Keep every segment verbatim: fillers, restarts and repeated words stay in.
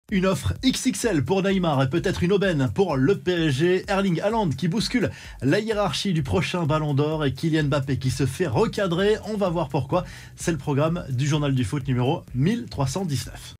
Une offre X X L pour Neymar et peut-être une aubaine pour le P S G. Erling Haaland qui bouscule la hiérarchie du prochain Ballon d'Or et Kylian Mbappé qui se fait recadrer. On va voir pourquoi. C'est le programme du Journal du Foot numéro mille trois cent dix-neuf.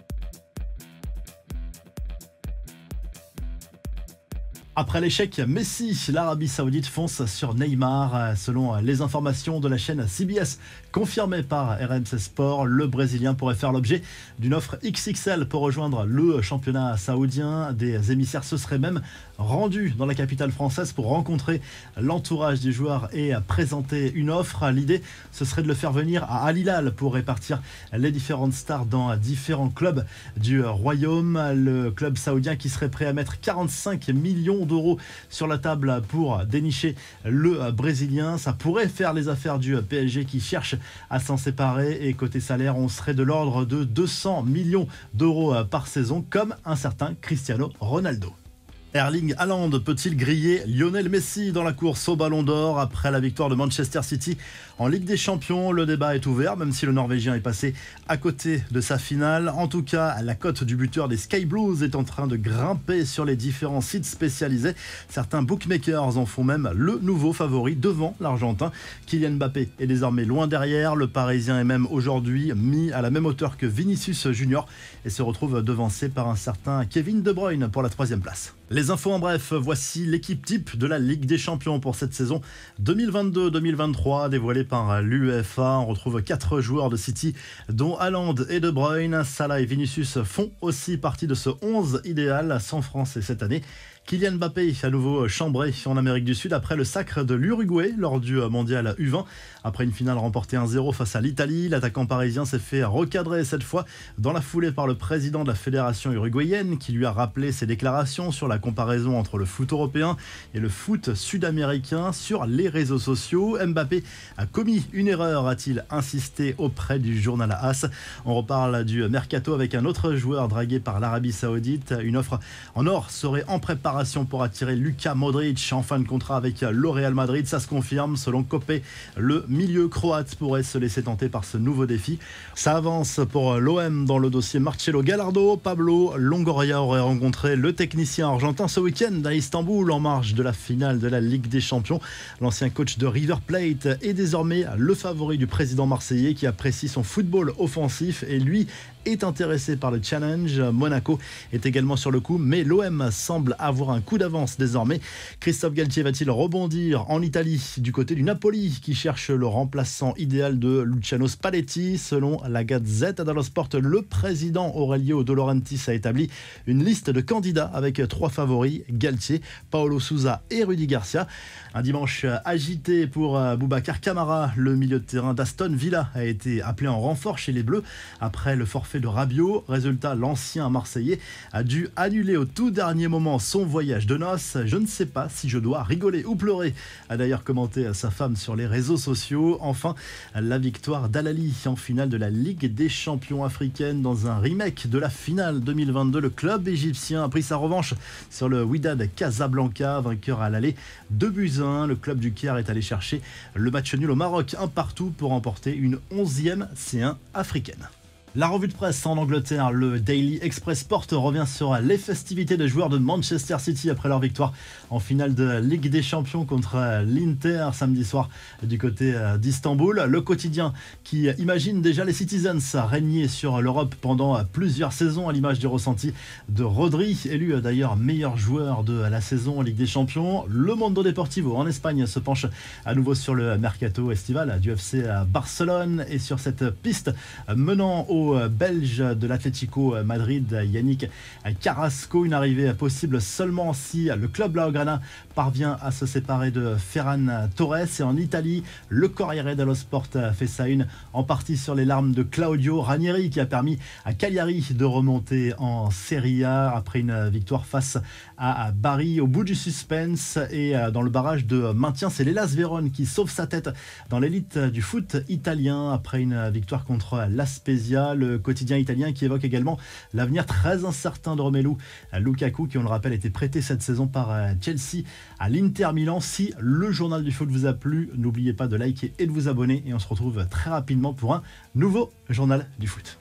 Après l'échec Messi, l'Arabie Saoudite fonce sur Neymar. Selon les informations de la chaîne C B S confirmées par R M C Sport, le Brésilien pourrait faire l'objet d'une offre X X L pour rejoindre le championnat saoudien. Des émissaires se seraient même rendus dans la capitale française pour rencontrer l'entourage du joueur et présenter une offre. L'idée, ce serait de le faire venir à Al Hilal pour répartir les différentes stars dans différents clubs du royaume. Le club saoudien qui serait prêt à mettre quarante-cinq millions d'euros sur la table pour dénicher le Brésilien. Ça pourrait faire les affaires du P S G qui cherche à s'en séparer, et côté salaire, on serait de l'ordre de deux cents millions d'euros par saison, comme un certain Cristiano Ronaldo. Erling Haaland peut-il griller Lionel Messi dans la course au Ballon d'Or après la victoire de Manchester City en Ligue des Champions? Le débat est ouvert, même si le Norvégien est passé à côté de sa finale. En tout cas, la cote du buteur des Sky Blues est en train de grimper sur les différents sites spécialisés. Certains bookmakers en font même le nouveau favori devant l'Argentin. Kylian Mbappé est désormais loin derrière. Le Parisien est même aujourd'hui mis à la même hauteur que Vinicius Junior et se retrouve devancé par un certain Kevin De Bruyne pour la troisième place. Les infos en bref, voici l'équipe type de la Ligue des Champions pour cette saison deux mille vingt-deux deux mille vingt-trois dévoilée par l'UEFA. On retrouve quatre joueurs de City dont Haaland et De Bruyne. Salah et Vinicius font aussi partie de ce onze idéal sans Français cette année. Kylian Mbappé à nouveau chambré en Amérique du Sud après le sacre de l'Uruguay lors du mondial U vingt. Après une finale remportée un zéro face à l'Italie, l'attaquant parisien s'est fait recadrer cette fois dans la foulée par le président de la fédération uruguayenne qui lui a rappelé ses déclarations sur la comparaison entre le foot européen et le foot sud-américain sur les réseaux sociaux. Mbappé a commis une erreur, a-t-il insisté auprès du journal AS. On reparle du mercato avec un autre joueur dragué par l'Arabie Saoudite. Une offre en or serait en préparation pour attirer Luka Modric en fin de contrat avec le Real Madrid. Ça se confirme, selon Copé, le milieu croate pourrait se laisser tenter par ce nouveau défi. Ça avance pour l'O M dans le dossier Marcelo Gallardo. Pablo Longoria aurait rencontré le technicien argentin ce week-end à Istanbul en marge de la finale de la Ligue des Champions. L'ancien coach de River Plate est désormais le favori du président marseillais qui apprécie son football offensif et lui est intéressé par le challenge. Monaco est également sur le coup, mais l'O M semble avoir un coup d'avance désormais. Christophe Galtier va-t-il rebondir en Italie du côté du Napoli qui cherche le remplaçant idéal de Luciano Spalletti? Selon la Gazzetta dello Sport, le président Aurelio De Laurentiis a établi une liste de candidats avec trois favoris: Galtier, Paulo Sousa et Rudy Garcia. Un dimanche agité pour Boubacar Kamara. Le milieu de terrain d'Aston Villa a été appelé en renfort chez les Bleus après le forfait de Rabiot. Résultat, l'ancien Marseillais a dû annuler au tout dernier moment son voyage de noces. Je ne sais pas si je dois rigoler ou pleurer, a d'ailleurs commenté sa femme sur les réseaux sociaux. Enfin, la victoire d'Al-Ahly en finale de la Ligue des champions africaine. Dans un remake de la finale deux mille vingt-deux, le club égyptien a pris sa revanche sur le Wydad Casablanca, vainqueur à l'aller deux buts à un. Le club du Caire est allé chercher le match nul au Maroc, un partout, pour remporter une onzième C un africaine. La revue de presse en Angleterre, le Daily Express Sport revient sur les festivités des joueurs de Manchester City après leur victoire en finale de Ligue des Champions contre l'Inter samedi soir du côté d'Istanbul. Le quotidien qui imagine déjà les Citizens régner sur l'Europe pendant plusieurs saisons, à l'image du ressenti de Rodri, élu d'ailleurs meilleur joueur de la saison en Ligue des Champions. Le Mundo Deportivo en Espagne se penche à nouveau sur le mercato estival du F C Barcelone et sur cette piste menant au Belge de l'Atlético Madrid, Yannick Carrasco. Une arrivée possible seulement si le club Blaugrana parvient à se séparer de Ferran Torres. Et en Italie, le Corriere dello Sport fait sa une en partie sur les larmes de Claudio Ranieri qui a permis à Cagliari de remonter en Serie A après une victoire face à Bari. Au bout du suspense et dans le barrage de maintien, c'est l'Hellas Vérone qui sauve sa tête dans l'élite du foot italien après une victoire contre l'A Spezia. Le quotidien italien qui évoque également l'avenir très incertain de Romelu Lukaku, qui, on le rappelle, a été prêté cette saison par Chelsea à l'Inter Milan. Si le journal du foot vous a plu, n'oubliez pas de liker et de vous abonner, et on se retrouve très rapidement pour un nouveau journal du foot.